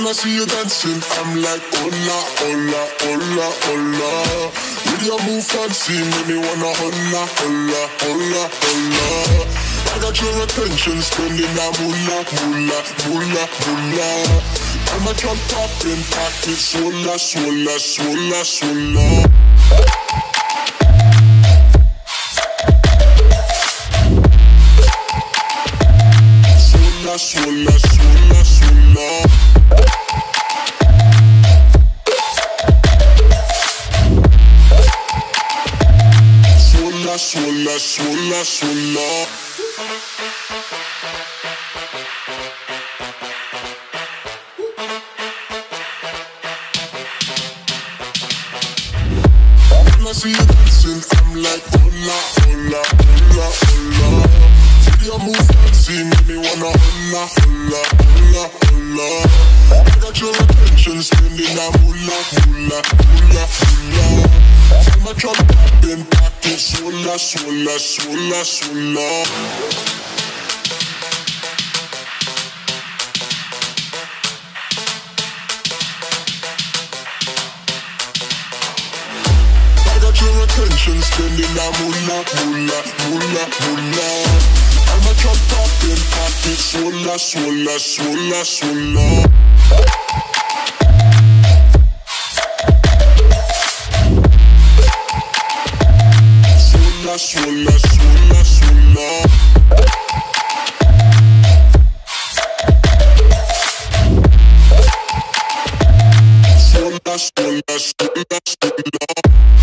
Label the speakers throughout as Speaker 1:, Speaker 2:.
Speaker 1: I see you dancing, I'm like, hola, hola, hola, hola. With your move fancy, make me wanna hola, hola, hola, hola. I got your attention, spending that moolah, moolah, moolah, moolah. I'm a trunk popping, pocket, swola, swola, swola, swola. Swola, swola, swola, swola. Swola, swola, swola. When I see you dancing, I'm like, hola, hola, hola, hola. See your move fancy, make me wanna hola, hola, hola, hola. I got your attention, spending that moolah, moolah, moolah, moolah. I'm a trunk popping, pocket, swola, swola, swola, swola. Your attention, spending that moolah, moolah, moolah, moolah. I'm a trunk popping, pocket, swola, swola, swola, swola. Swola, swola, swola, swola. Swola, swola, swola, swola.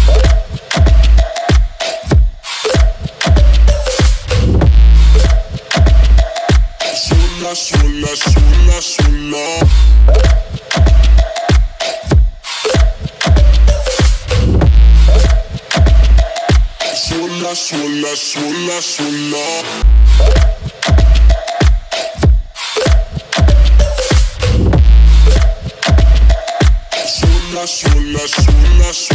Speaker 1: Swola, swola, swola. Swola, swola, swola, swola. Swola, swola, swola,